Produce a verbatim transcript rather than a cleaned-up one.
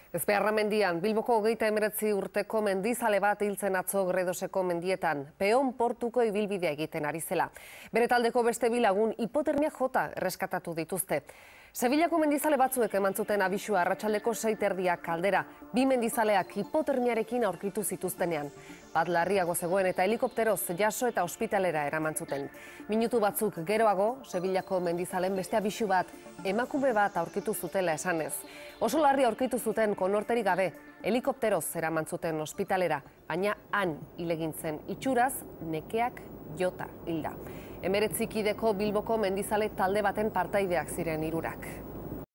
Ezbeharramendian, Bilboko hogeita hemeretzi urteko mendizale bat hiltzen atzo Gredoseko mendietan, peon portuko ibilbidea egiten ari zela. Bere taldeko beste bi lagun hipotermia jota erreskatatu dituzte. Sevillako mendizale batzuek eman zuten abisua arratsaldeko sei terdiak kaldera, bi mendizaleak hipotermiarekin aurkitu zituztenean. Bat larriago zegoen eta helikopteroz jaso eta ospitalera eraman zuten. Minutu batzuk geroago, Sevillako mendizalen beste abisu bat, emakume bat aurkitu zutela esanez. Oso larri aurkitu zuten konorterik gabe, helikopteroz eraman zuten ospitalera, baina han hil egin zen itxuraz nekeak jota hilda. Hemeretzikideko Bilboko mendizale talde baten partaideak ziren hirurak.